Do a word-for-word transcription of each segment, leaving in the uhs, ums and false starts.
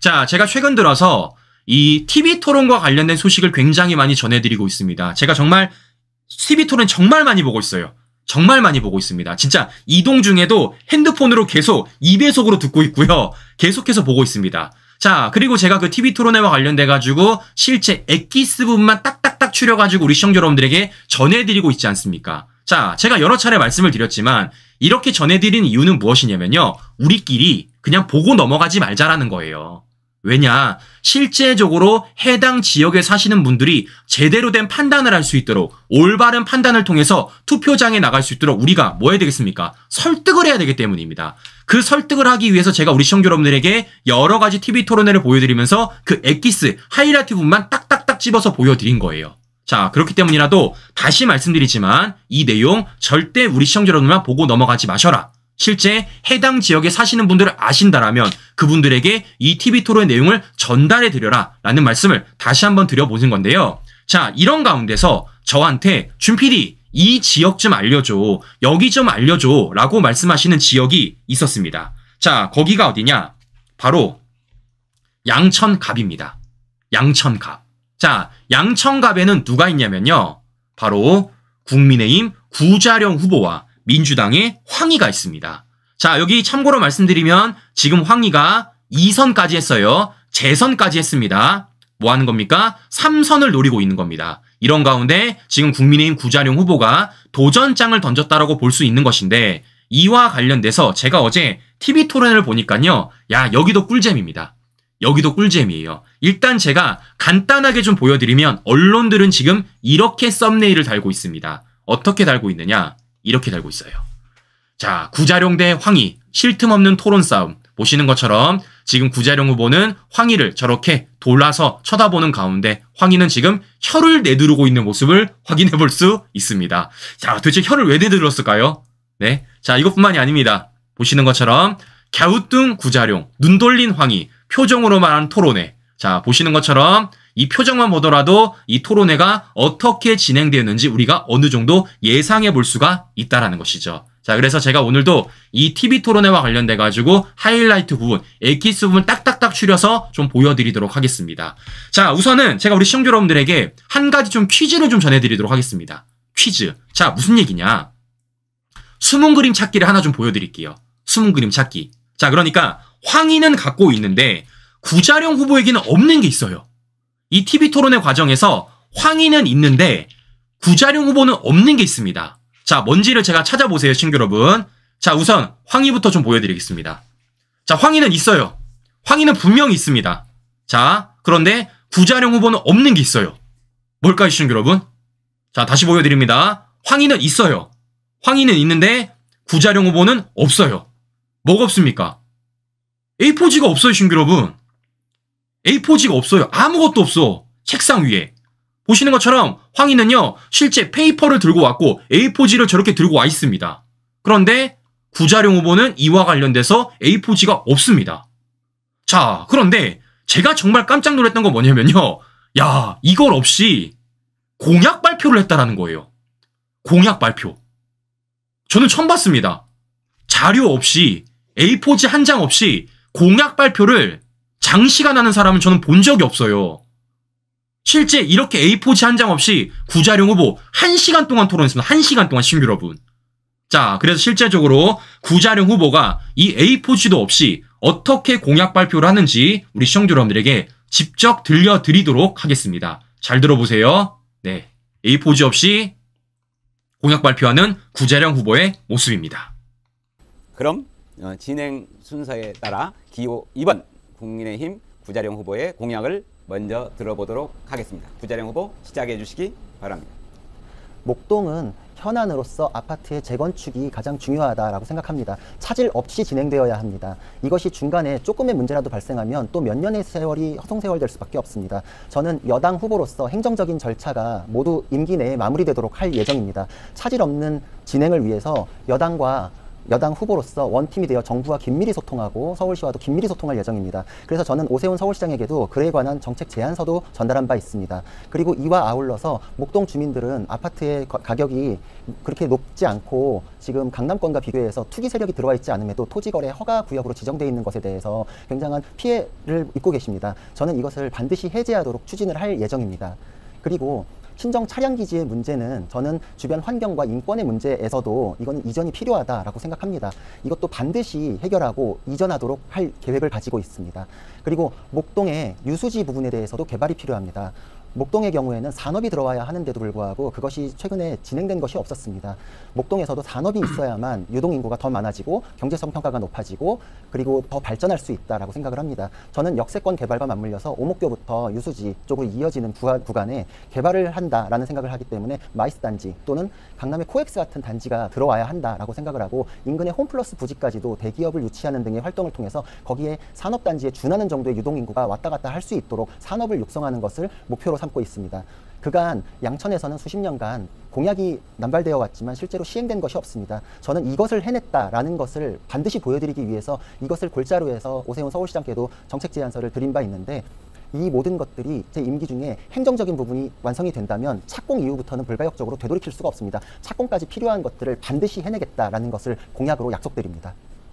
자, 제가 최근 들어서 이 티비 토론과 관련된 소식을 굉장히 많이 전해드리고 있습니다. 제가 정말 티비 토론 정말 많이 보고 있어요. 정말 많이 보고 있습니다. 진짜 이동 중에도 핸드폰으로 계속 이 배속으로 듣고 있고요. 계속해서 보고 있습니다. 자, 그리고 제가 그 티비 토론회와 관련돼가지고 실제 엑기스 부분만 딱딱딱 추려가지고 우리 시청자 여러분들에게 전해드리고 있지 않습니까? 자, 제가 여러 차례 말씀을 드렸지만 이렇게 전해드리는 이유는 무엇이냐면요. 우리끼리 그냥 보고 넘어가지 말자라는 거예요. 왜냐? 실제적으로 해당 지역에 사시는 분들이 제대로 된 판단을 할 수 있도록 올바른 판단을 통해서 투표장에 나갈 수 있도록 우리가 뭐 해야 되겠습니까? 설득을 해야 되기 때문입니다. 그 설득을 하기 위해서 제가 우리 시청자 여러분들에게 여러 가지 티비 토론회를 보여드리면서 그 엑기스 하이라이트 부분만 딱딱딱 집어서 보여드린 거예요. 자, 그렇기 때문이라도 다시 말씀드리지만 이 내용 절대 우리 시청자 여러분만 보고 넘어가지 마셔라. 실제 해당 지역에 사시는 분들을 아신다라면 그분들에게 이 티비 토론의 내용을 전달해 드려라 라는 말씀을 다시 한번 드려보는 건데요. 자, 이런 가운데서 저한테 준 피디 이 지역 좀 알려줘, 여기 좀 알려줘 라고 말씀하시는 지역이 있었습니다. 자, 거기가 어디냐? 바로 양천갑입니다. 양천갑. 자, 양천갑에는 누가 있냐면요. 바로 국민의힘 구자령 후보와 민주당의 황희가 있습니다. 자, 여기 참고로 말씀드리면 지금 황희가 이 선까지 했어요. 재선까지 했습니다. 뭐 하는 겁니까? 삼 선을 노리고 있는 겁니다. 이런 가운데 지금 국민의힘 구자령 후보가 도전장을 던졌다라고 볼 수 있는 것인데 이와 관련돼서 제가 어제 티비 토론을 보니까요. 야, 여기도 꿀잼입니다. 여기도 꿀잼이에요. 일단 제가 간단하게 좀 보여드리면 언론들은 지금 이렇게 썸네일을 달고 있습니다. 어떻게 달고 있느냐? 이렇게 달고 있어요. 자, 구자령 대 황희, 쉴 틈 없는 토론 싸움. 보시는 것처럼 지금 구자령 후보는 황희를 저렇게 돌아서 쳐다보는 가운데 황희는 지금 혀를 내두르고 있는 모습을 확인해 볼 수 있습니다. 자, 도대체 혀를 왜 내두르었을까요? 네, 자, 이것뿐만이 아닙니다. 보시는 것처럼 갸우뚱 구자령, 눈 돌린 황희, 표정으로 말하는 토론회. 자, 보시는 것처럼 이 표정만 보더라도 이 토론회가 어떻게 진행되었는지 우리가 어느 정도 예상해 볼 수가 있다라는 것이죠. 자, 그래서 제가 오늘도 이 티비 토론회와 관련돼 가지고 하이라이트 부분, 엑기스 부분 딱딱딱 추려서 좀 보여드리도록 하겠습니다. 자, 우선은 제가 우리 시청자 여러분들에게 한 가지 좀 퀴즈를 좀 전해드리도록 하겠습니다. 퀴즈. 자, 무슨 얘기냐? 숨은 그림 찾기를 하나 좀 보여드릴게요. 숨은 그림 찾기. 자, 그러니까 황희는 갖고 있는데 구자령 후보에게는 없는 게 있어요. 이 티비 토론회 과정에서 황희는 있는데 구자령 후보는 없는 게 있습니다. 자, 뭔지를 제가 찾아보세요, 친구 여러분. 자, 우선 황희부터 좀 보여드리겠습니다. 자, 황희는 있어요. 황희는 분명히 있습니다. 자, 그런데 구자령 후보는 없는 게 있어요. 뭘까요, 친구 여러분? 자, 다시 보여드립니다. 황희는 있어요. 황희는 있는데 구자령 후보는 없어요. 뭐가 없습니까? 에이포지가 없어요, 친구 여러분. 에이포지가 없어요. 아무것도 없어. 책상 위에. 보시는 것처럼 황희는요. 실제 페이퍼를 들고 왔고 에이포지를 저렇게 들고 와 있습니다. 그런데 구자령 후보는 이와 관련돼서 에이포지가 없습니다. 자, 그런데 제가 정말 깜짝 놀랐던 건 뭐냐면요. 야, 이걸 없이 공약 발표를 했다라는 거예요. 공약 발표. 저는 처음 봤습니다. 자료 없이 에이포지 한 장 없이 공약 발표를 장시간 하는 사람은 저는 본 적이 없어요. 실제 이렇게 에이포지 한 장 없이 구자령 후보 한 시간 동안 토론했습니다. 한 시간 동안 친구 여러분. 자, 그래서 실제적으로 구자령 후보가 이 에이포지도 없이 어떻게 공약 발표를 하는지 우리 시청자 여러분들에게 직접 들려드리도록 하겠습니다. 잘 들어보세요. 네, 에이포지 없이 공약 발표하는 구자령 후보의 모습입니다. 그럼 어, 진행 순서에 따라 기호 이 번 국민의힘 구자령 후보의 공약을 먼저 들어보도록 하겠습니다. 구자령 후보 시작해 주시기 바랍니다. 목동은 현안으로서 아파트의 재건축이 가장 중요하다라고 생각합니다. 차질 없이 진행되어야 합니다. 이것이 중간에 조금의 문제라도 발생하면 또 몇 년의 세월이 허송세월 될 수밖에 없습니다. 저는 여당 후보로서 행정적인 절차가 모두 임기 내에 마무리되도록 할 예정입니다. 차질 없는 진행을 위해서 여당과 여당 후보로서 원팀이 되어 정부와 긴밀히 소통하고 서울시와도 긴밀히 소통할 예정입니다. 그래서 저는 오세훈 서울시장에게도 그에 관한 정책 제안서도 전달한 바 있습니다. 그리고 이와 아울러서 목동 주민들은 아파트의 가격이 그렇게 높지 않고 지금 강남권과 비교해서 투기 세력이 들어와 있지 않음에도 토지거래 허가 구역으로 지정되어 있는 것에 대해서 굉장한 피해를 입고 계십니다. 저는 이것을 반드시 해제하도록 추진을 할 예정입니다. 그리고 친정 차량 기지의 문제는 저는 주변 환경과 인권의 문제에서도 이거는 이전이 필요하다라고 생각합니다. 이것도 반드시 해결하고 이전하도록 할 계획을 가지고 있습니다. 그리고 목동의 유수지 부분에 대해서도 개발이 필요합니다. 목동의 경우에는 산업이 들어와야 하는데도 불구하고 그것이 최근에 진행된 것이 없었습니다. 목동에서도 산업이 있어야만 유동인구가 더 많아지고 경제성 평가가 높아지고 그리고 더 발전할 수 있다라고 생각을 합니다. 저는 역세권 개발과 맞물려서 오목교부터 유수지 쪽으로 이어지는 구간에 개발을 한다라는 생각을 하기 때문에 마이스 단지 또는 강남의 코엑스 같은 단지가 들어와야 한다라고 생각을 하고 인근의 홈플러스 부지까지도 대기업을 유치하는 등의 활동을 통해서 거기에 산업단지에 준하는 정도의 유동인구가 왔다 갔다 할 수 있도록 산업을 육성하는 것을 목표로 삼고 있습니다. 그간 양천에서는 수십 년간 공약이 남발되어 왔지만 실제로 시행된 것이 없습니다. 저는 이것을 해냈다라는 것을 반드시 보여드리기 위해서 이것을 골자로 해서 오세훈 서울시장께도 정책 제안서를 드린 바 있는데 이 모든 것들이 제 임기 중에 행정적인 부분이 완성이 된다면 착공 이후부터는 불가역적으로 되돌이킬 수가 없습니다. 착공까지 필요한 것들을 반드시 해내겠다라는 것을 공약으로 약속드립니다.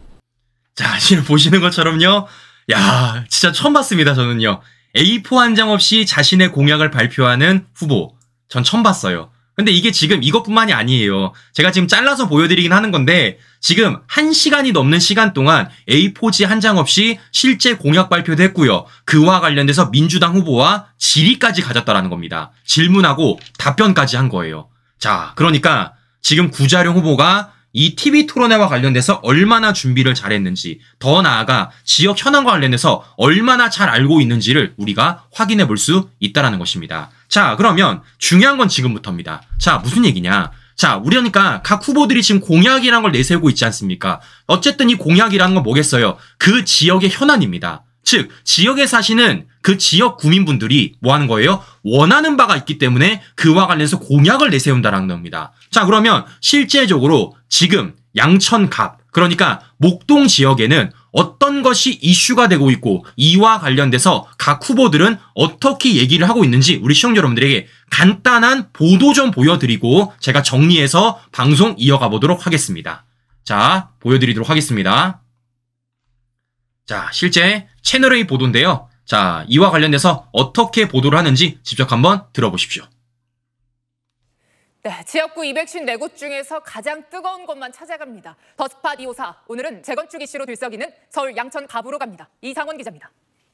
자, 지금 보시는 것처럼요. 야, 진짜 처음 봤습니다, 저는요. 에이 사 한 장 없이 자신의 공약을 발표하는 후보. 전 처음 봤어요. 근데 이게 지금 이것뿐만이 아니에요. 제가 지금 잘라서 보여드리긴 하는 건데 지금 한 시간이 넘는 시간 동안 에이 사지 한 장 없이 실제 공약 발표도 했고요. 그와 관련돼서 민주당 후보와 질의까지 가졌다라는 겁니다. 질문하고 답변까지 한 거예요. 자, 그러니까 지금 구자룡 후보가 이 티비 토론회와 관련돼서 얼마나 준비를 잘했는지, 더 나아가 지역 현안과 관련해서 얼마나 잘 알고 있는지를 우리가 확인해 볼 수 있다는 것입니다. 자, 그러면 중요한 건 지금부터입니다. 자, 무슨 얘기냐? 자, 우리니까 각 후보들이 지금 공약이라는 걸 내세우고 있지 않습니까? 어쨌든 이 공약이라는 건 뭐겠어요? 그 지역의 현안입니다. 즉, 지역에 사시는 그 지역 구민분들이 뭐 하는 거예요? 원하는 바가 있기 때문에 그와 관련해서 공약을 내세운다는 겁니다. 자, 그러면 실제적으로 지금 양천갑, 그러니까 목동 지역에는 어떤 것이 이슈가 되고 있고 이와 관련돼서 각 후보들은 어떻게 얘기를 하고 있는지 우리 시청자 여러분들에게 간단한 보도 좀 보여드리고 제가 정리해서 방송 이어가 보도록 하겠습니다. 자, 보여드리도록 하겠습니다. 자, 실제 채널A 보도인데요. 자, 이와 관련돼서 어떻게 보도를 하는지 직접 한번 들어보십시오. 네, 지역구 이백오십사 곳 중에서 가장 뜨거운 곳만 찾아갑니다. 더스팟 이오사, 오늘은 재건축 이슈로 들썩이는 서울 양천갑으로 갑니다. 이상원 기자입니다.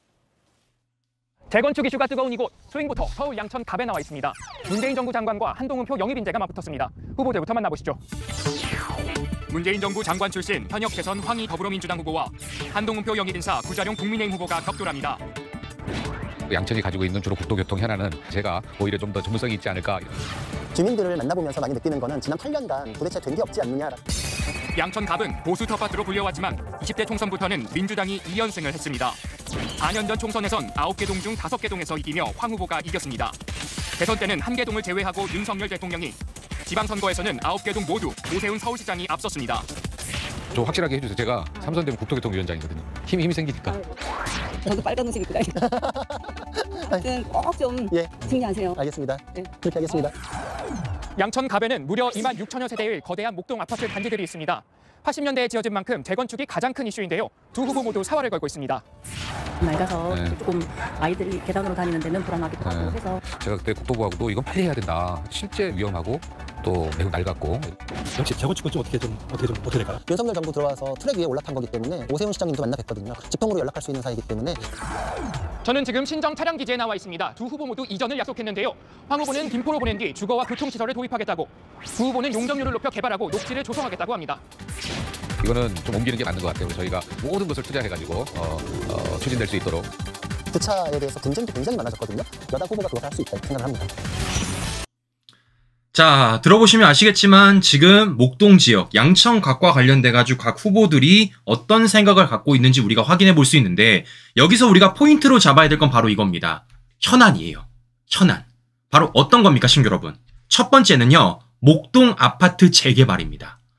재건축 이슈가 뜨거운 이곳, 스윙부터 서울 양천갑에 나와 있습니다. 문재인 정부 장관과 한동훈표 영입 인재가 맞붙었습니다. 후보들부터 만나보시죠. 문재인 정부 장관 출신 현역 대선 황희 더불어민주당 후보와 한동훈표 영입 인사 구자룡 국민의힘 후보가 격돌합니다. 양천이 가지고 있는 주로 국도교통 현안은 제가 오히려 좀 더 전문성이 있지 않을까. 주민들을 만나보면서 많이 느끼는 거는 지난 팔 년간 도대체 된 게 없지 않느냐. 양천갑은 보수 텃밭으로 불려왔지만 이십 대 총선부터는 민주당이 이 연승을 했습니다. 사 년 전 총선에선 아홉 개 동 중 다섯 개 동에서 이기며 황 후보가 이겼습니다. 대선 때는 한 개 동을 제외하고 윤석열 대통령이, 지방선거에서는 아홉 개 동 모두 오세훈 서울시장이 앞섰습니다. 좀 확실하게 해주세요. 제가 삼선대문 국토교통위원장이거든요. 힘이 힘이 생기니까. 저도 빨간 옷 입고 다니고. 아무튼 꼭 좀 예. 승리하세요. 알겠습니다. 네. 그렇게 하겠습니다. 양천갑에는 무려 이만 육천여 세대의 거대한 목동 아파트 단지들이 있습니다. 팔십 년대에 지어진 만큼 재건축이 가장 큰 이슈인데요. 두 후보 모두 사활을 걸고 있습니다. 낡아서 네. 조금 아이들이 계단으로 다니는 데는 불안하기도 하고 네. 해서 제가 그때 국토부하고도 이건 빨리 해야 된다. 실제 위험하고 또 매우 낡았고. 역시 재건축은 좀 어떻게 좀 어떻게 좀 어떻게 될까요? 윤석열 정부 들어와서 트랙 위에 올라탄 거기 때문에 오세훈 시장님도 만나 뵀거든요. 직통으로 연락할 수 있는 사이이기 때문에. 저는 지금 신정 차량 기지에 나와 있습니다. 두 후보 모두 이전을 약속했는데요. 황 후보는 김포로 보낸 뒤 주거와 교통시설을 도입하겠다고, 두 후보는 용적률을 높여 개발하고 녹지를 조성하겠다고 합니다. 이거는 좀 옮기는 게 맞는 것 같아요. 저희가 모든 것을 투자해가지고 어, 어, 추진될 수 있도록. 주차에 대해서 분쟁도 굉장히 많아졌거든요. 여당 후보가 그것을 할 수 있다고 생각을 합니다. 자, 들어보시면 아시겠지만 지금 목동 지역, 양천갑과 관련돼가지고 각 후보들이 어떤 생각을 갖고 있는지 우리가 확인해 볼 수 있는데 여기서 우리가 포인트로 잡아야 될 건 바로 이겁니다. 현안이에요. 현안. 바로 어떤 겁니까, 시청자 여러분? 첫 번째는요. 목동 아파트 재개발입니다.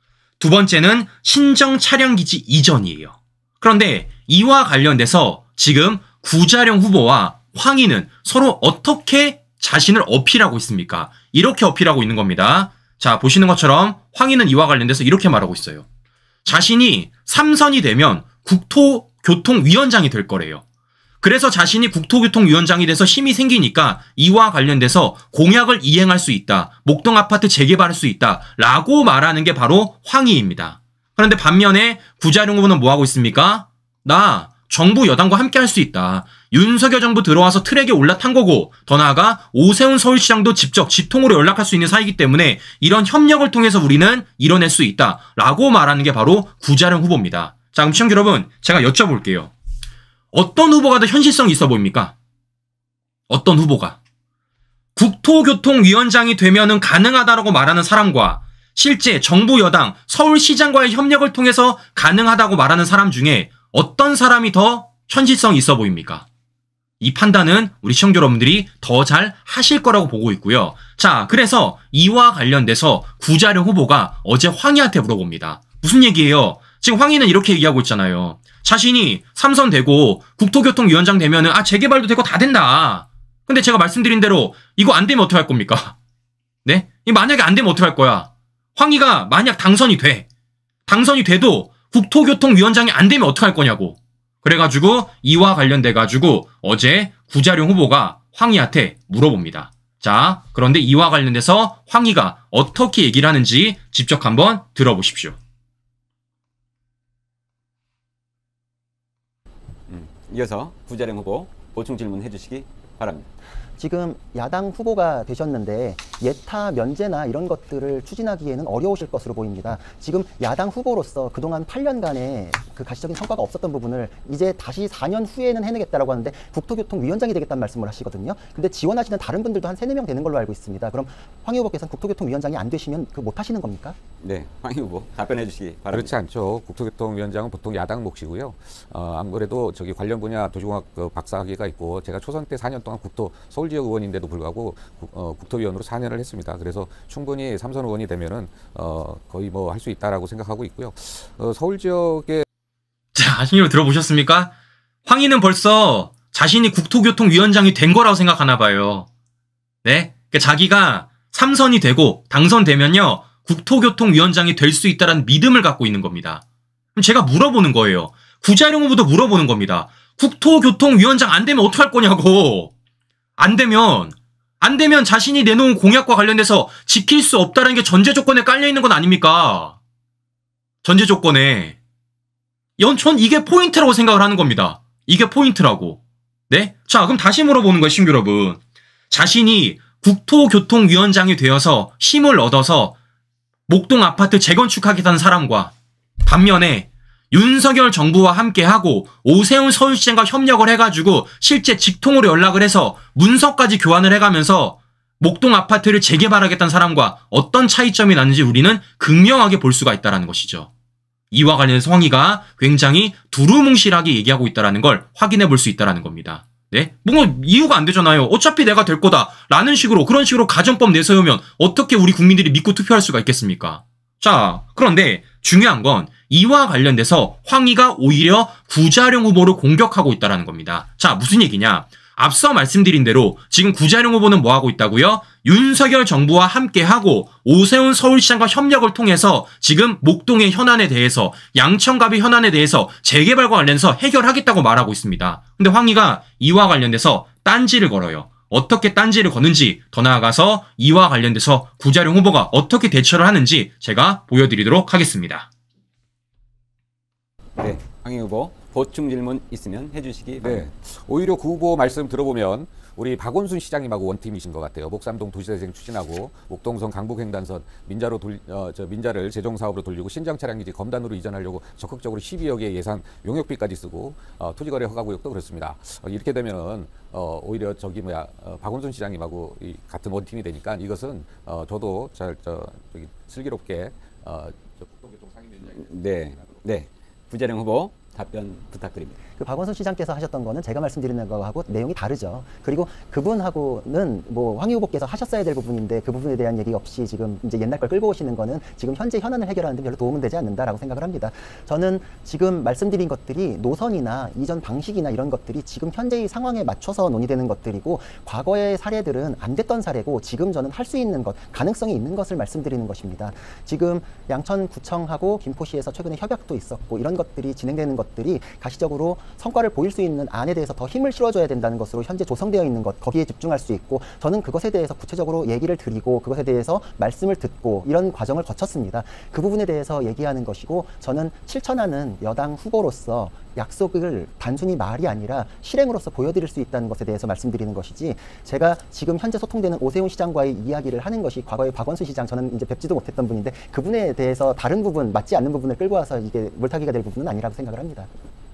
두 번째는 신정 차량기지 이전이에요. 그런데 이와 관련돼서 지금 구자룡 후보와 황희는 서로 어떻게 자신을 어필하고 있습니까? 이렇게 어필하고 있는 겁니다. 자, 보시는 것처럼 황희는 이와 관련돼서 이렇게 말하고 있어요. 자신이 삼선이 되면 국토교통위원장이 될 거래요. 그래서 자신이 국토교통위원장이 돼서 힘이 생기니까 이와 관련돼서 공약을 이행할 수 있다. 목동 아파트 재개발할 수 있다. 라고 말하는 게 바로 황희입니다. 그런데 반면에 구자룡 후보는 뭐 하고 있습니까? 나 정부 여당과 함께 할 수 있다. 윤석열 정부 들어와서 트랙에 올라탄 거고 더 나아가 오세훈 서울시장도 직접 집통으로 연락할 수 있는 사이기 때문에 이런 협력을 통해서 우리는 이뤄낼 수 있다. 라고 말하는 게 바로 구자룡 후보입니다. 자, 그럼 시청자 여러분, 제가 여쭤볼게요. 어떤 후보가 더 현실성이 있어 보입니까? 어떤 후보가? 국토교통위원장이 되면은 가능하다라고 말하는 사람과 실제 정부 여당 서울시장과의 협력을 통해서 가능하다고 말하는 사람 중에 어떤 사람이 더 현실성이 있어 보입니까? 이 판단은 우리 시청자 여러분들이 더 잘 하실 거라고 보고 있고요. 자, 그래서 이와 관련돼서 구자룡 후보가 어제 황희한테 물어봅니다. 무슨 얘기예요? 지금 황희는 이렇게 얘기하고 있잖아요. 자신이 삼선 되고 국토교통위원장 되면은 아 재개발도 되고 다 된다. 근데 제가 말씀드린 대로 이거 안 되면 어떻게 할 겁니까? 네? 이 만약에 안 되면 어떻게 할 거야? 황희가 만약 당선이 돼. 당선이 돼도 국토교통위원장이 안 되면 어떻게 할 거냐고. 그래가지고 이와 관련돼가지고 어제 구자룡 후보가 황희한테 물어봅니다. 자, 그런데 이와 관련돼서 황희가 어떻게 얘기를 하는지 직접 한번 들어보십시오. 음, 이어서 구자룡 후보 보충 질문 해주시기 바랍니다. 지금 야당 후보가 되셨는데 예타 면제나 이런 것들을 추진하기에는 어려우실 것으로 보입니다. 지금 야당 후보로서 그동안 팔 년간의 그 가시적인 성과가 없었던 부분을 이제 다시 사 년 후에는 해내겠다라고 하는데 국토교통위원장이 되겠다는 말씀을 하시거든요. 근데 지원하시는 다른 분들도 한 세네 명 되는 걸로 알고 있습니다. 그럼 황희 후보께서는 국토교통위원장이 안 되시면 그 못 하시는 겁니까? 네, 황희 후보 답변해 주시기 바랍니다. 그렇지 않죠. 국토교통위원장은 보통 야당 몫이고요. 어, 아무래도 저기 관련 분야 도시공학 그 박사학위가 있고 제가 초선 때 사 년 동안 국토 서울지역 의원인데도 불구하고 국, 어, 국토위원으로 사 년을 했습니다. 그래서 충분히 삼선 의원이 되면은 어, 거의 뭐 할 수 있다라고 생각하고 있고요. 어, 서울지역에 자, 신입을 들어보셨습니까? 황희는 벌써 자신이 국토교통위원장이 된 거라고 생각하나 봐요. 네? 그러니까 자기가 삼선이 되고 당선되면요 국토교통위원장이 될 수 있다는 믿음을 갖고 있는 겁니다. 그럼 제가 물어보는 거예요. 구자룡 후보도 물어보는 겁니다. 국토교통위원장 안 되면 어떡할 거냐고. 안 되면 안 되면 자신이 내놓은 공약과 관련돼서 지킬 수 없다는 게 전제 조건에 깔려 있는 건 아닙니까? 전제 조건에. 전 이게 포인트라고 생각을 하는 겁니다. 이게 포인트라고. 네? 자, 그럼 다시 물어보는 거예요, 신규 여러분. 자신이 국토교통위원장이 되어서 힘을 얻어서 목동 아파트 재건축하겠다는 사람과 반면에 윤석열 정부와 함께하고 오세훈 서울시장과 협력을 해가지고 실제 직통으로 연락을 해서 문서까지 교환을 해가면서 목동 아파트를 재개발하겠다는 사람과 어떤 차이점이 나는지 우리는 극명하게 볼 수가 있다는 것이죠. 이와 관련해서 황희가 굉장히 두루뭉실하게 얘기하고 있다는 걸 확인해 볼 수 있다는 겁니다. 네? 뭔가 이유가 안 되잖아요. 어차피 내가 될 거다 라는 식으로 그런 식으로 가정법 내세우면 어떻게 우리 국민들이 믿고 투표할 수가 있겠습니까? 자, 그런데 중요한 건 이와 관련돼서 황희가 오히려 구자룡 후보를 공격하고 있다는 겁니다. 자, 무슨 얘기냐? 앞서 말씀드린 대로 지금 구자룡 후보는 뭐 하고 있다고요? 윤석열 정부와 함께하고 오세훈 서울시장과 협력을 통해서 지금 목동의 현안에 대해서 양천갑의 현안에 대해서 재개발과 관련해서 해결하겠다고 말하고 있습니다. 근데 황희가 이와 관련돼서 딴지를 걸어요. 어떻게 딴지를 거는지 더 나아가서 이와 관련돼서 구자룡 후보가 어떻게 대처를 하는지 제가 보여드리도록 하겠습니다. 네, 황희 후보 보충 질문 있으면 해주시기 바랍니다. 네, 오히려 그 후보 말씀 들어보면 우리 박원순 시장님하고 원팀이신 것 같아요. 목삼동 도시재생 추진하고 목동선 강북횡단선 민자로 돌, 어, 저 민자를 재정사업으로 돌리고 신장 차량기지 검단으로 이전하려고 적극적으로 십이억의 예산 용역비까지 쓰고 어, 토지거래 허가구역도 그렇습니다. 어, 이렇게 되면은 어, 오히려 저기 뭐야 어, 박원순 시장님하고 이, 같은 원팀이 되니까 이것은 어, 저도 잘 저 저기 슬기롭게 어, 저 국토교통 상임위원장 네, 네, 구자룡 후보 답변 부탁드립니다. 그 박원순 시장께서 하셨던 거는 제가 말씀드리는 거하고 내용이 다르죠. 그리고 그분하고는 뭐 황희 후보께서 하셨어야 될 부분인데 그 부분에 대한 얘기 없이 지금 이제 옛날 걸 끌고 오시는 거는 지금 현재 현안을 해결하는 데 별로 도움은 되지 않는다라고 생각을 합니다. 저는 지금 말씀드린 것들이 노선이나 이전 방식이나 이런 것들이 지금 현재의 상황에 맞춰서 논의되는 것들이고 과거의 사례들은 안 됐던 사례고 지금 저는 할 수 있는 것, 가능성이 있는 것을 말씀드리는 것입니다. 지금 양천구청하고 김포시에서 최근에 협약도 있었고 이런 것들이 진행되는 것들이 가시적으로 성과를 보일 수 있는 안에 대해서 더 힘을 실어줘야 된다는 것으로 현재 조성되어 있는 것, 거기에 집중할 수 있고 저는 그것에 대해서 구체적으로 얘기를 드리고 그것에 대해서 말씀을 듣고 이런 과정을 거쳤습니다. 그 부분에 대해서 얘기하는 것이고 저는 실천하는 여당 후보로서 약속을 단순히 말이 아니라 실행으로서 보여드릴 수 있다는 것에 대해서 말씀드리는 것이지 제가 지금 현재 소통되는 오세훈 시장과의 이야기를 하는 것이 과거의 박원순 시장 저는 이제 뵙지도 못했던 분인데 그분에 대해서 다른 부분, 맞지 않는 부분을 끌고 와서 이게 물타기가 될 부분은 아니라고 생각을 합니다.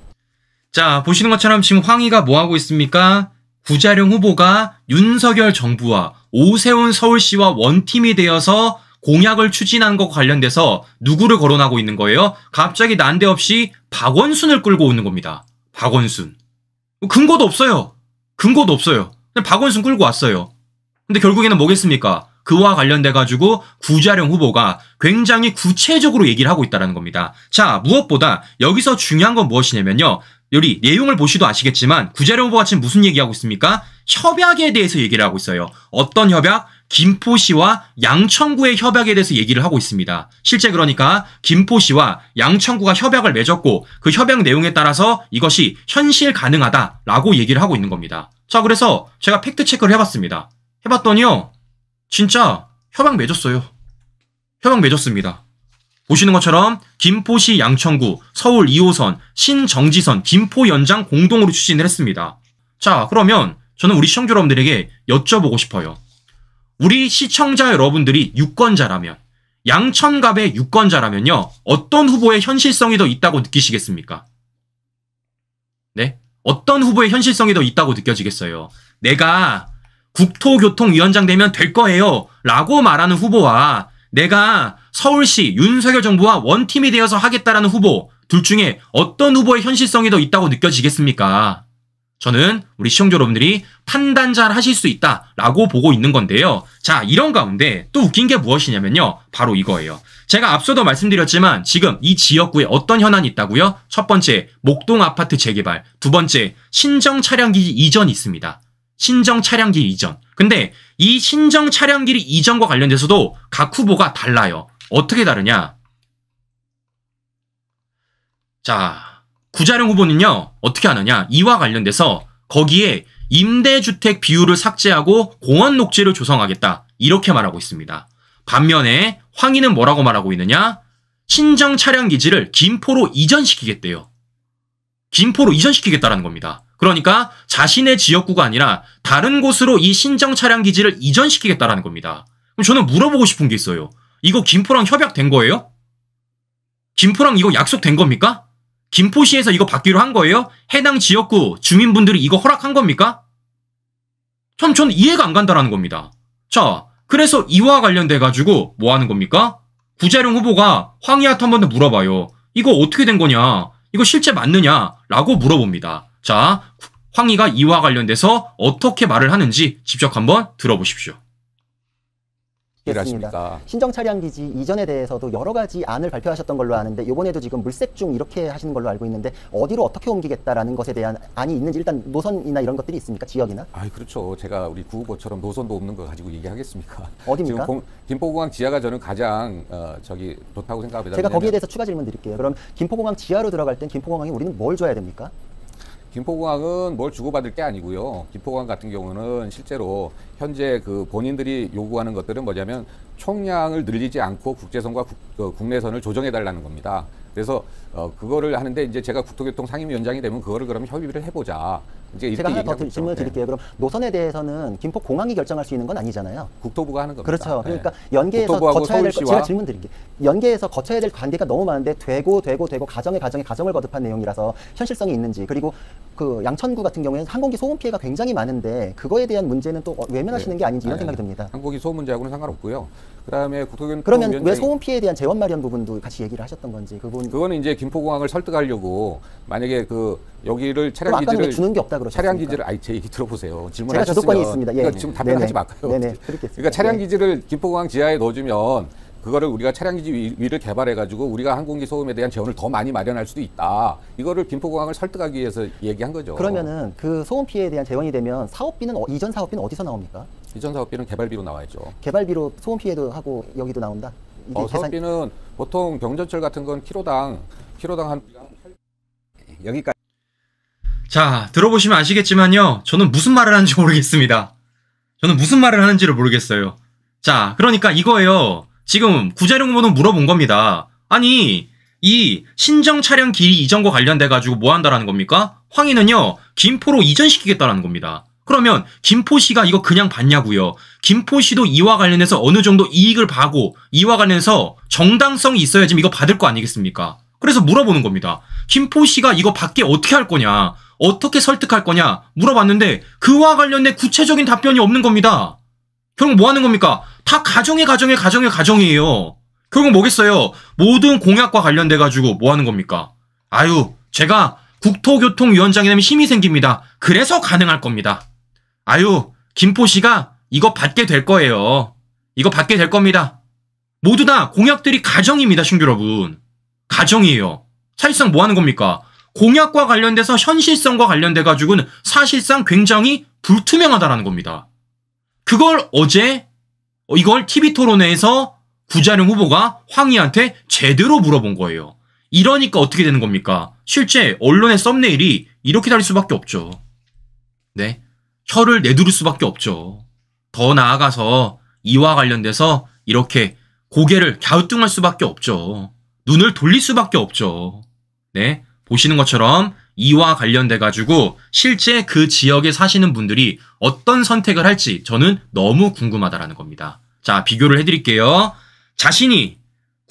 자, 보시는 것처럼 지금 황희가 뭐 하고 있습니까? 구자룡 후보가 윤석열 정부와 오세훈 서울시와 원팀이 되어서 공약을 추진한 것과 관련돼서 누구를 거론하고 있는 거예요? 갑자기 난데없이 박원순을 끌고 오는 겁니다. 박원순. 근거도 없어요. 근거도 없어요. 그냥 박원순 끌고 왔어요. 근데 결국에는 뭐겠습니까? 그와 관련돼가지고 구자룡 후보가 굉장히 구체적으로 얘기를 하고 있다는 겁니다. 자, 무엇보다 여기서 중요한 건 무엇이냐면요. 여기 내용을 보시도 아시겠지만 구자룡 후보가 지금 무슨 얘기하고 있습니까? 협약에 대해서 얘기를 하고 있어요. 어떤 협약? 김포시와 양천구의 협약에 대해서 얘기를 하고 있습니다. 실제 그러니까 김포시와 양천구가 협약을 맺었고 그 협약 내용에 따라서 이것이 현실 가능하다라고 얘기를 하고 있는 겁니다. 자, 그래서 제가 팩트 체크를 해봤습니다. 해봤더니요. 진짜 협약 맺었어요. 협약 맺었습니다. 보시는 것처럼 김포시 양천구, 서울 이 호선, 신정지선, 김포 연장 공동으로 추진을 했습니다. 자, 그러면 저는 우리 시청자 여러분들에게 여쭤보고 싶어요. 우리 시청자 여러분들이 유권자라면, 양천갑의 유권자라면요, 어떤 후보의 현실성이 더 있다고 느끼시겠습니까? 네? 어떤 후보의 현실성이 더 있다고 느껴지겠어요? 내가 국토교통위원장 되면 될 거예요 라고 말하는 후보와 내가 서울시 윤석열 정부와 원팀이 되어서 하겠다라는 후보, 둘 중에 어떤 후보의 현실성이 더 있다고 느껴지겠습니까? 저는 우리 시청자 여러분들이 판단 잘 하실 수 있다라고 보고 있는 건데요. 자, 이런 가운데 또 웃긴 게 무엇이냐면요. 바로 이거예요. 제가 앞서도 말씀드렸지만 지금 이 지역구에 어떤 현안이 있다고요? 첫 번째, 목동 아파트 재개발. 두 번째, 신정 차량기지 이전이 있습니다. 신정 차량기 이전. 근데 이 신정 차량길 이전과 관련돼서도 각 후보가 달라요. 어떻게 다르냐? 자, 구자룡 후보는요, 어떻게 하느냐? 이와 관련돼서 거기에 임대주택 비율을 삭제하고 공원 녹지를 조성하겠다. 이렇게 말하고 있습니다. 반면에 황희는 뭐라고 말하고 있느냐? 신정 차량 기지를 김포로 이전시키겠대요. 김포로 이전시키겠다라는 겁니다. 그러니까 자신의 지역구가 아니라 다른 곳으로 이 신정 차량 기지를 이전시키겠다라는 겁니다. 그럼 저는 물어보고 싶은 게 있어요. 이거 김포랑 협약된 거예요? 김포랑 이거 약속된 겁니까? 김포시에서 이거 받기로 한 거예요? 해당 지역구 주민분들이 이거 허락한 겁니까? 전, 전 이해가 안 간다라는 겁니다. 자, 그래서 이와 관련돼가지고 뭐 하는 겁니까? 구자룡 후보가 황희한테 한 번 더 물어봐요. 이거 어떻게 된 거냐? 이거 실제 맞느냐? 라고 물어봅니다. 자, 황희가 이와 관련돼서 어떻게 말을 하는지 직접 한번 들어보십시오. 겠습니다. 신정 차량 기지 이전에 대해서도 여러 가지 안을 발표하셨던 걸로 아는데 이번에도 지금 물색중 이렇게 하시는 걸로 알고 있는데 어디로 어떻게 옮기겠다라는 것에 대한 안이 있는지 일단 노선이나 이런 것들이 있습니까? 지역이나? 아, 그렇죠. 제가 우리 구 후보처럼 노선도 없는 거 가지고 얘기하겠습니까? 어디입니까? 지금 공, 김포공항 지하가 저는 가장 어, 저기 좋다고 생각합니다. 제가 거기에 대해서 추가 질문 드릴게요. 그럼 김포공항 지하로 들어갈 땐 김포공항에 우리는 뭘 줘야 됩니까? 김포공항은 뭘 주고받을 게 아니고요. 김포공항 같은 경우는 실제로 현재 그 본인들이 요구하는 것들은 뭐냐면 총량을 늘리지 않고 국제선과 국, 어, 국내선을 조정해달라는 겁니다. 그래서 어, 그거를 하는데 이제 제가 국토교통 상임위원장이 되면 그거를 그러면 협의를 해보자. 이제 제가 하나 더 질문을 드릴게요. 네. 그럼 노선에 대해서는 김포공항이 결정할 수 있는 건 아니잖아요. 국토부가 하는 겁니다. 그렇죠. 그러니까 네. 연계해서 거쳐야 될 거, 제가 질문 드릴게요. 연계해서 거쳐야 될 관계가 너무 많은데 되고 되고 되고 가정에 가정에 가정을 거듭한 내용이라서 현실성이 있는지, 그리고 그 양천구 같은 경우에는 항공기 소음 피해가 굉장히 많은데 그거에 대한 문제는 또 외면하시는 네. 게 아닌지 이런 아니, 생각이 듭니다. 항공기 소음 문제하고는 상관없고요. 그다음에 국토교통 그러면 왜 소음 피해에 대한 재원 마련 부분도 같이 얘기를 하셨던 건지 그분 그거는 이제 김 김포공항을 설득하려고 만약에 그 여기를 차량 아까는 왜 기지를 주는 게 없다 그러셨습니까? 차량 기지를 아니 제 얘기 들어보세요. 제가 질문하셨으면 주도권이 있습니다. 예, 그러니까 네. 지금 답변하지 네네. 말까요? 네네. 그렇겠습니다. 그러니까 차량 네. 기지를 김포공항 지하에 넣어주면 그거를 우리가 차량 기지 위- 위를 개발해가지고 우리가 항공기 소음에 대한 재원을 더 많이 마련할 수도 있다. 이거를 김포공항을 설득하기 위해서 얘기한 거죠. 그러면은 그 소음 피해에 대한 재원이 되면 사업비는 어, 이전 사업비는 어디서 나옵니까? 이전 사업비는 개발비로 나와야죠. 개발비로 소음 피해도 하고 여기도 나온다. 이게 어, 계산- 사업비는 보통 병전철 같은 건 키로당 키로당 한 여기까지. 자, 들어보시면 아시겠지만요. 저는 무슨 말을 하는지 모르겠습니다. 저는 무슨 말을 하는지를 모르겠어요. 자, 그러니까 이거예요. 지금 구자룡 후보는 물어본 겁니다. 아니, 이 신정 차량 길이 이전과 관련돼가지고 뭐 한다라는 겁니까? 황희는요, 김포로 이전시키겠다라는 겁니다. 그러면 김포시가 이거 그냥 받냐고요. 김포시도 이와 관련해서 어느 정도 이익을 봐고 이와 관련해서 정당성이 있어야 지금 이거 받을 거 아니겠습니까? 그래서 물어보는 겁니다. 김포시가 이거 받게 어떻게 할 거냐? 어떻게 설득할 거냐? 물어봤는데 그와 관련된 구체적인 답변이 없는 겁니다. 결국 뭐 하는 겁니까? 다 가정의 가정의 가정의 가정이에요. 결국 뭐겠어요? 모든 공약과 관련돼가지고 뭐 하는 겁니까? 아유, 제가 국토교통위원장이 되면 힘이 생깁니다. 그래서 가능할 겁니다. 아유, 김포시가 이거 받게 될 거예요. 이거 받게 될 겁니다. 모두 다 공약들이 가정입니다, 신규 여러분. 가정이에요. 사실상 뭐 하는 겁니까? 공약과 관련돼서 현실성과 관련돼가지고는 사실상 굉장히 불투명하다라는 겁니다. 그걸 어제 이걸 티비 토론회에서 구자룡 후보가 황희한테 제대로 물어본 거예요. 이러니까 어떻게 되는 겁니까? 실제 언론의 썸네일이 이렇게 달릴 수밖에 없죠. 네, 혀를 내두를 수밖에 없죠. 더 나아가서 이와 관련돼서 이렇게 고개를 갸우뚱할 수밖에 없죠. 눈을 돌릴 수밖에 없죠. 네, 보시는 것처럼 이와 관련돼가지고 실제 그 지역에 사시는 분들이 어떤 선택을 할지 저는 너무 궁금하다라는 겁니다. 자, 비교를 해드릴게요. 자신이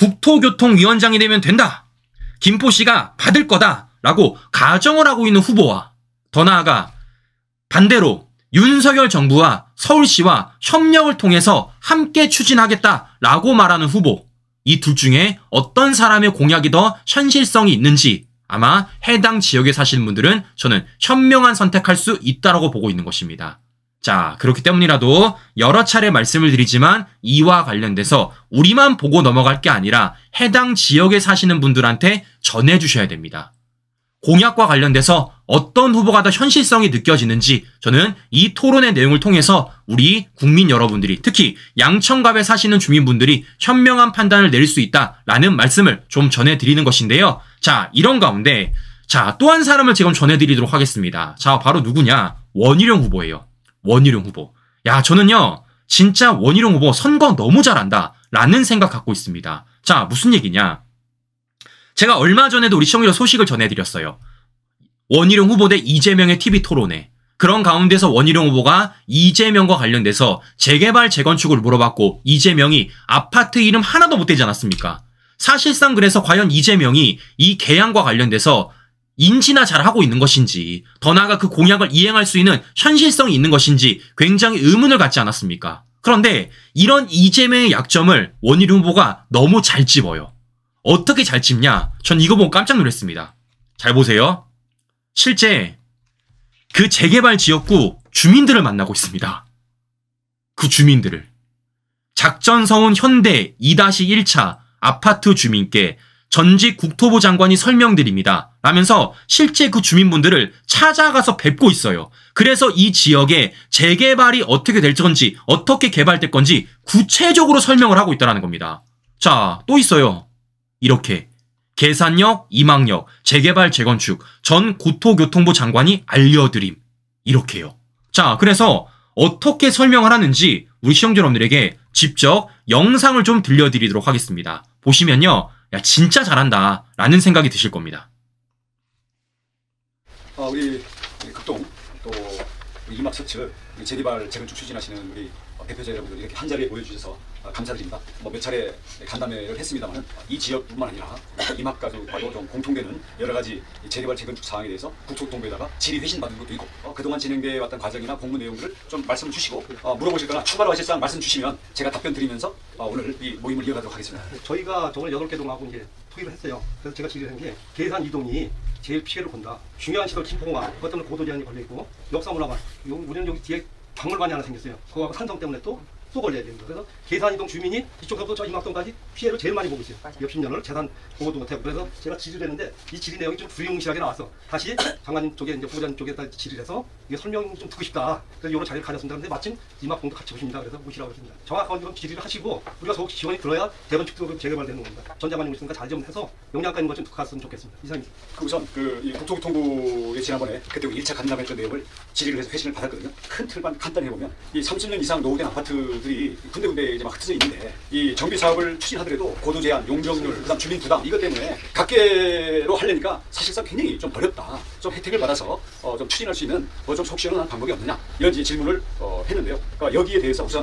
국토교통위원장이 되면 된다. 김포시가 받을 거다. 라고 가정을 하고 있는 후보와 더 나아가 반대로 윤석열 정부와 서울시와 협력을 통해서 함께 추진하겠다라고 말하는 후보, 이 둘 중에 어떤 사람의 공약이 더 현실성이 있는지 아마 해당 지역에 사시는 분들은 저는 현명한 선택할 수 있다라고 보고 있는 것입니다. 자, 그렇기 때문이라도 여러 차례 말씀을 드리지만 이와 관련돼서 우리만 보고 넘어갈 게 아니라 해당 지역에 사시는 분들한테 전해주셔야 됩니다. 공약과 관련돼서 어떤 후보가 더 현실성이 느껴지는지 저는 이 토론의 내용을 통해서 우리 국민 여러분들이, 특히 양천갑에 사시는 주민분들이 현명한 판단을 내릴 수 있다라는 말씀을 좀 전해드리는 것인데요. 자, 이런 가운데 자, 또 한 사람을 지금 전해드리도록 하겠습니다. 자, 바로 누구냐? 원희룡 후보예요. 원희룡 후보. 야, 저는요 진짜 원희룡 후보 선거 너무 잘한다 라는 생각 갖고 있습니다. 자, 무슨 얘기냐? 제가 얼마 전에도 우리 시청자 소식을 전해드렸어요. 원희룡 후보 대 이재명의 티비 토론회. 그런 가운데서 원희룡 후보가 이재명과 관련돼서 재개발 재건축을 물어봤고 이재명이 아파트 이름 하나도 못 대지 않았습니까? 사실상 그래서 과연 이재명이 이 계양과 관련돼서 인지나 잘하고 있는 것인지, 더 나아가 그 공약을 이행할 수 있는 현실성이 있는 것인지 굉장히 의문을 갖지 않았습니까? 그런데 이런 이재명의 약점을 원희룡 후보가 너무 잘 찝어요. 어떻게 잘 찝냐? 전 이거 보고 깜짝 놀랐습니다. 잘 보세요. 실제 그 재개발 지역구 주민들을 만나고 있습니다. 그 주민들을. 작전서운 현대 이 일 차 아파트 주민께 전직 국토부 장관이 설명드립니다. 라면서 실제 그 주민분들을 찾아가서 뵙고 있어요. 그래서 이 지역에 재개발이 어떻게 될 건지, 어떻게 개발될 건지 구체적으로 설명을 하고 있다는 겁니다. 자, 또 있어요. 이렇게 계산역, 이망역, 재개발, 재건축, 전 국토교통부 장관이 알려드림. 이렇게요. 자, 그래서 어떻게 설명을 하는지 우리 시청자 여러분들에게 직접 영상을 좀 들려드리도록 하겠습니다. 보시면요, 야, 진짜 잘한다 라는 생각이 드실 겁니다. 어, 우리 극동 또 이막 서측 재개발 재건축 추진하시는 우리 대표자 여러분들 이렇게 한 자리에 모여주셔서 감사드립니다. 뭐 몇 차례 간담회를 했습니다만 이 지역뿐만 아니라 이막과도 좀 공통되는 여러 가지 재개발 재건축 사항에 대해서 국토교통부에다가 질의 회신 받은 것도 있고 어, 그동안 진행되어 왔던 과정이나 공문 내용들을 좀 말씀 주시고 어, 물어보실 거나 추가로 사실상 말씀 주시면 제가 답변 드리면서 어, 오늘 이 모임을 이어가도록 하겠습니다. 저희가 저번에 여덟 개 동하고 이제 토의를 했어요. 그래서 제가 질의한 게 계산 이동이 제일 피해를 본다. 중요한 시설 김포공항, 그것 때문에 고도 제한이 걸려 있고 역사문화관, 우리는 여기 뒤에 박물관이 하나 생겼어요. 그거하고 산성 때문에 또 또 걸려야 됩니다. 그래서 계산 이동 주민이 이쪽부터 저 이막동까지 피해를 제일 많이 보고 있어요. 몇십 년을 재산 보고도 못하고. 그래서 제가 질의를 했는데 이 질의 내용이 좀 두리뭉실하게 나왔어. 다시 장관님 쪽에 이제 부부장님 쪽에다 질의를 해서 이게 설명 좀 듣고 싶다. 그래서 이런 자리를 가졌습니다. 근데 마침 이막동도 같이 오십니다. 그래서 오시라고 했습니다. 정확한 좀 질의를 하시고 우리가 더욱 지원이 들어야 재건축도 재개발되는 겁니다. 전 장관님 오시니까 잘 좀 해서 영양가 있는 것 좀 듣고 갔으면 좋겠습니다. 이상입니다. 그 우선 그이 국토교통부에 지난번에 그때 일 차 간담회했던 내용을 질의를 해서 회신을 받았거든요. 큰 틀만 간단히 해보면 이 삼십 년 이상 노후된 아파트들이 군데군데 이제 막 흩어져 있는데 이 정비 사업을 추진하더라도 고도 제한, 용적률, 그다음 주민 부담 이것 때문에 각계로 하려니까 사실상 굉장히 좀 어렵다. 좀 혜택을 받아서 어 좀 추진할 수 있는 뭐 좀 속 시원한 방법이 없느냐 이런 질문을 어 했는데요. 그러니까 여기에 대해서 우선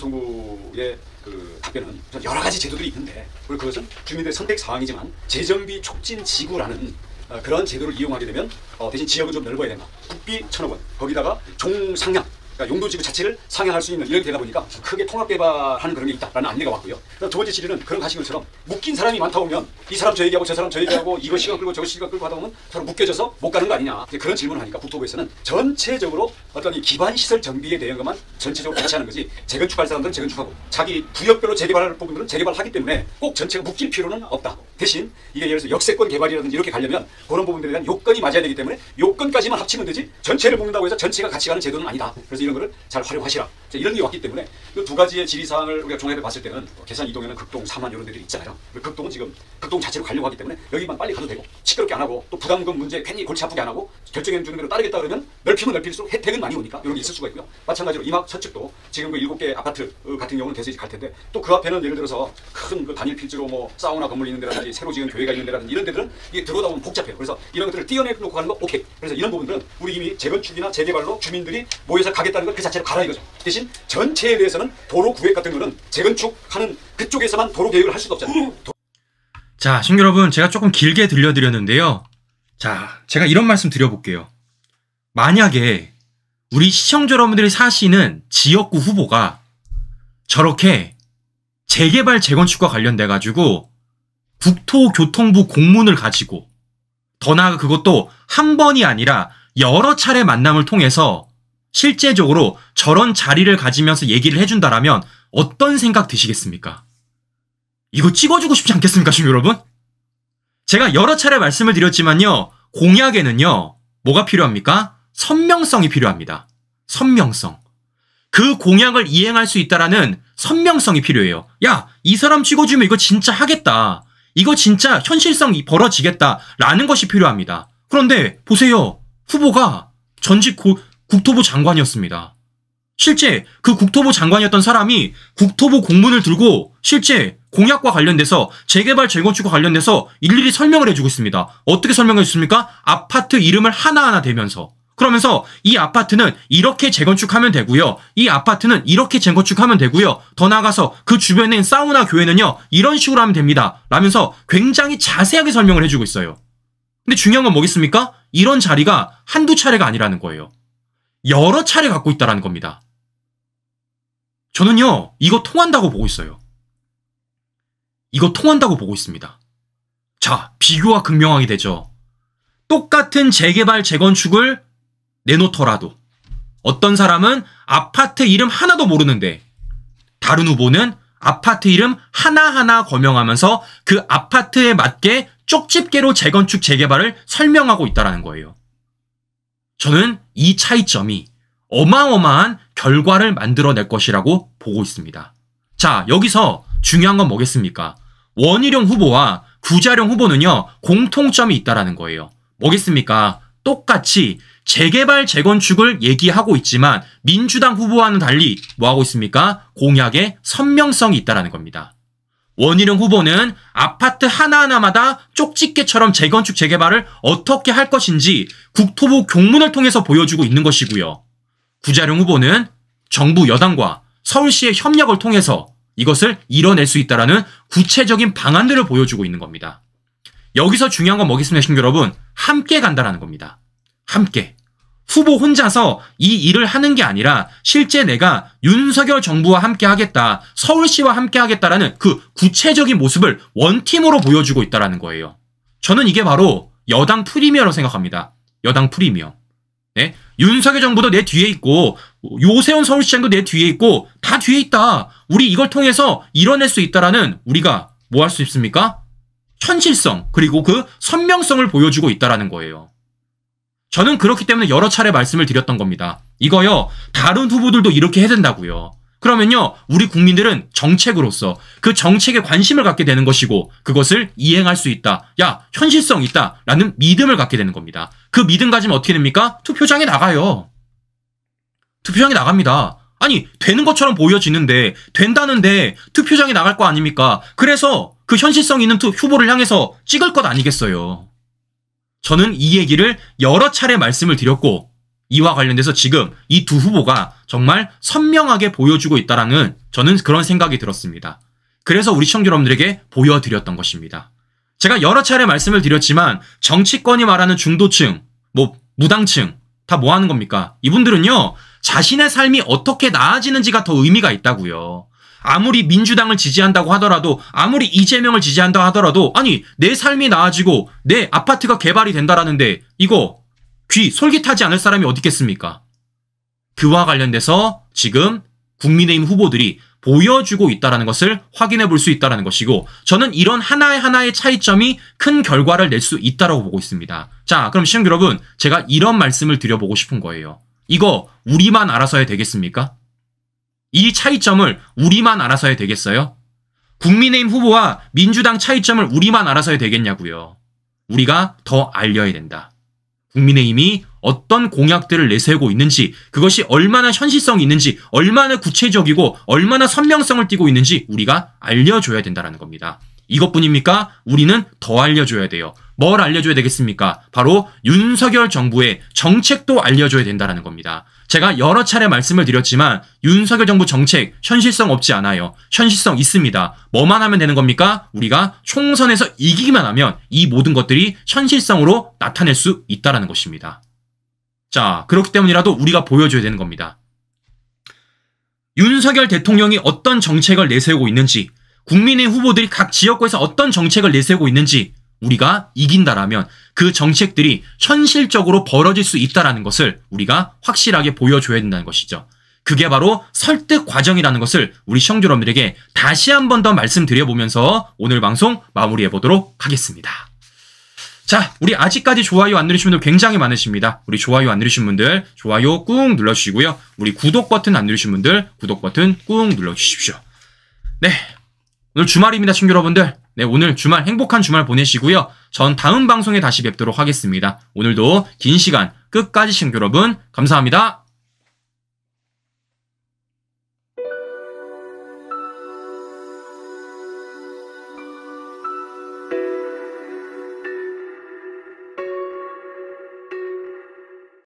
국토교통부의 그 답변은 여러 가지 제도들이 있는데 그리고 그것은 주민들의 선택 사항이지만 재정비 촉진 지구라는 어, 그런 제도를 이용하게 되면 어, 대신 지역은 좀 넓어야 된다. 국비 천억 원 거기다가 종상량 그러니까 용도지구 자체를 상향할 수 있는 이렇게 되다 보니까 크게 통합개발하는 그런 게 있다라는 안내가 왔고요. 두 번째 질의는 그런 가시글처럼 묶인 사람이 많다 보면 이 사람 저 얘기하고 저 사람 저 얘기하고 이거 시간 끌고 저거 시간 끌고 하다 보면 서로 묶여져서 못 가는 거 아니냐. 그런 질문을 하니까 국토부에서는 전체적으로 어떤 이 기반시설 정비에 대한 것만 전체적으로 같이 하는 거지 재건축할 사람들은 재건축하고 자기 구역별로 재개발할 부분들은 재개발하기 때문에 꼭 전체가 묶일 필요는 없다. 대신 이게 예를 들어서 역세권 개발이라든지 이렇게 가려면 그런 부분들에 대한 요건이 맞아야 되기 때문에 요건까지만 합치면 되지 전체를 묶는다고 해서 전체가 같이 가는 제도는 아니다. 그래서 이런 거를 잘 활용하시라. 이런 게 왔기 때문에 그 두 가지의 질의사항을 우리가 종합해 봤을 때는 계산 이동에는 극동, 삼안 이런 데들이 있잖아요. 극동은 지금 극동 자체로 가려고 하기 때문에 여기만 빨리 가도 되고 시끄럽게 안 하고 또 부담금 문제 괜히 골치 아프게 안 하고 결정해 주는 대로 따르겠다 그러면 넓히면 넓힐수록 혜택은 많이 오니까 이런 게 있을 수가 있고요. 마찬가지로 이막 서측도 지금 그 일곱 개 아파트 같은 경우는 계속 갈 텐데 또 그 앞에는 예를 들어서 큰 그 단일 필지로 뭐 사우나 건물이 있는 데라든지 새로 지은 교회가 있는 데라든지 이런 데들은 이게 들어오다 보면 복잡해요. 그래서 이런 것들을 띄어내놓고 가는 거 오케이. 그래서 이런 부분들은 우리 이미 재건축이나 재개발로 주민들이 모여서 가겠다는 것 그 자체로 가라 이거죠. 대신 전체에 대해서는 도로 구획 같은 거는 재건축하는 그쪽에서만 도로 계획을 할 수도 없잖아요. 자, 시청자 여러분, 제가 조금 길게 들려드렸는데요. 자, 제가 이런 말씀 드려볼게요. 만약에 우리 시청자 여러분들이 사시는 지역구 후보가 저렇게 재개발 재건축과 관련돼가지고 국토교통부 공문을 가지고 더 나아가 그것도 한 번이 아니라 여러 차례 만남을 통해서 실제적으로 저런 자리를 가지면서 얘기를 해준다라면 어떤 생각 드시겠습니까? 이거 찍어주고 싶지 않겠습니까, 시청자 여러분? 제가 여러 차례 말씀을 드렸지만요. 공약에는요. 뭐가 필요합니까? 선명성이 필요합니다. 선명성. 그 공약을 이행할 수 있다라는 선명성이 필요해요. 야, 이 사람 찍어주면 이거 진짜 하겠다. 이거 진짜 현실성이 벌어지겠다라는 것이 필요합니다. 그런데 보세요. 후보가 전직 고, 국토부 장관이었습니다. 실제 그 국토부 장관이었던 사람이 국토부 공문을 들고 실제 공약과 관련돼서 재개발 재건축과 관련돼서 일일이 설명을 해주고 있습니다. 어떻게 설명해 줬습니까? 아파트 이름을 하나하나 대면서. 그러면서 이 아파트는 이렇게 재건축하면 되고요. 이 아파트는 이렇게 재건축하면 되고요. 더 나아가서 그 주변에 있는 사우나 교회는요. 이런 식으로 하면 됩니다. 라면서 굉장히 자세하게 설명을 해주고 있어요. 근데 중요한 건 뭐겠습니까? 이런 자리가 한두 차례가 아니라는 거예요. 여러 차례 갖고 있다는 겁니다. 저는요. 이거 통한다고 보고 있어요. 이거 통한다고 보고 있습니다. 자, 비교가 극명하게 되죠. 똑같은 재개발 재건축을 내놓더라도 어떤 사람은 아파트 이름 하나도 모르는데 다른 후보는 아파트 이름 하나하나 거명하면서 그 아파트에 맞게 쪽집게로 재건축 재개발을 설명하고 있다는 거예요. 저는 이 차이점이 어마어마한 결과를 만들어낼 것이라고 보고 있습니다. 자, 여기서 중요한 건 뭐겠습니까? 원희룡 후보와 구자룡 후보는요. 공통점이 있다는 거예요. 뭐겠습니까? 똑같이 재개발 재건축을 얘기하고 있지만 민주당 후보와는 달리 뭐하고 있습니까? 공약에 선명성이 있다는 겁니다. 원희룡 후보는 아파트 하나하나마다 쪽집게처럼 재건축 재개발을 어떻게 할 것인지 국토부 공문을 통해서 보여주고 있는 것이고요. 구자룡 후보는 정부 여당과 서울시의 협력을 통해서 이것을 이뤄낼 수 있다는 구체적인 방안들을 보여주고 있는 겁니다. 여기서 중요한 건 뭐겠습니까, 시청자 여러분? 함께 간다라는 겁니다. 함께. 후보 혼자서 이 일을 하는 게 아니라 실제 내가 윤석열 정부와 함께 하겠다, 서울시와 함께 하겠다라는 그 구체적인 모습을 원팀으로 보여주고 있다는 거예요. 저는 이게 바로 여당 프리미어라고 생각합니다. 여당 프리미어. 네? 윤석열 정부도 내 뒤에 있고 요세훈 서울시장도 내 뒤에 있고 다 뒤에 있다. 우리 이걸 통해서 이뤄낼 수 있다라는, 우리가 뭐 할 수 있습니까? 현실성 그리고 그 선명성을 보여주고 있다는 거예요. 저는 그렇기 때문에 여러 차례 말씀을 드렸던 겁니다. 이거요, 다른 후보들도 이렇게 해야 된다고요. 그러면요, 우리 국민들은 정책으로서 그 정책에 관심을 갖게 되는 것이고 그것을 이행할 수 있다. 야, 현실성 있다. 라는 믿음을 갖게 되는 겁니다. 그 믿음 가지면 어떻게 됩니까? 투표장에 나가요. 투표장에 나갑니다. 아니, 되는 것처럼 보여지는데, 된다는데 투표장에 나갈 거 아닙니까? 그래서 그 현실성 있는 투, 후보를 향해서 찍을 것 아니겠어요. 저는 이 얘기를 여러 차례 말씀을 드렸고, 이와 관련돼서 지금 이 두 후보가 정말 선명하게 보여주고 있다라는 저는 그런 생각이 들었습니다. 그래서 우리 시청자 여러분들에게 보여드렸던 것입니다. 제가 여러 차례 말씀을 드렸지만 정치권이 말하는 중도층, 뭐 무당층 다 뭐 하는 겁니까? 이분들은요, 자신의 삶이 어떻게 나아지는지가 더 의미가 있다고요. 아무리 민주당을 지지한다고 하더라도, 아무리 이재명을 지지한다고 하더라도, 아니 내 삶이 나아지고 내 아파트가 개발이 된다라는데 이거 귀 솔깃하지 않을 사람이 어디 있겠습니까? 그와 관련돼서 지금 국민의힘 후보들이 보여주고 있다는 것을 확인해 볼 수 있다는 것이고, 저는 이런 하나의 하나의 차이점이 큰 결과를 낼 수 있다고 보고 있습니다. 자, 그럼 시청자 여러분, 제가 이런 말씀을 드려보고 싶은 거예요. 이거 우리만 알아서 해야 되겠습니까? 이 차이점을 우리만 알아서 해야 되겠어요? 국민의힘 후보와 민주당 차이점을 우리만 알아서 해야 되겠냐고요. 우리가 더 알려야 된다. 국민의힘이 어떤 공약들을 내세우고 있는지, 그것이 얼마나 현실성이 있는지, 얼마나 구체적이고 얼마나 선명성을 띠고 있는지 우리가 알려줘야 된다는 겁니다. 이것뿐입니까? 우리는 더 알려줘야 돼요. 뭘 알려줘야 되겠습니까? 바로 윤석열 정부의 정책도 알려줘야 된다는 겁니다. 제가 여러 차례 말씀을 드렸지만 윤석열 정부 정책 현실성 없지 않아요. 현실성 있습니다. 뭐만 하면 되는 겁니까? 우리가 총선에서 이기기만 하면 이 모든 것들이 현실성으로 나타낼 수 있다는 것입니다. 자, 그렇기 때문이라도 우리가 보여줘야 되는 겁니다. 윤석열 대통령이 어떤 정책을 내세우고 있는지, 국민의 후보들이 각 지역구에서 어떤 정책을 내세우고 있는지 우리가 이긴다라면 그 정책들이 현실적으로 벌어질 수 있다는 것을 우리가 확실하게 보여줘야 된다는 것이죠. 그게 바로 설득 과정이라는 것을 우리 시청자 여러분들에게 다시 한 번 더 말씀드려보면서 오늘 방송 마무리해보도록 하겠습니다. 자, 우리 아직까지 좋아요 안 누르신 분들 굉장히 많으십니다. 우리 좋아요 안 누르신 분들 좋아요 꾹 눌러주시고요. 우리 구독 버튼 안 누르신 분들 구독 버튼 꾹 눌러주십시오. 네, 오늘 주말입니다, 시청자 여러분들. 네, 오늘 주말 행복한 주말 보내시고요. 전 다음 방송에 다시 뵙도록 하겠습니다. 오늘도 긴 시간 끝까지 시청자 여러분 감사합니다.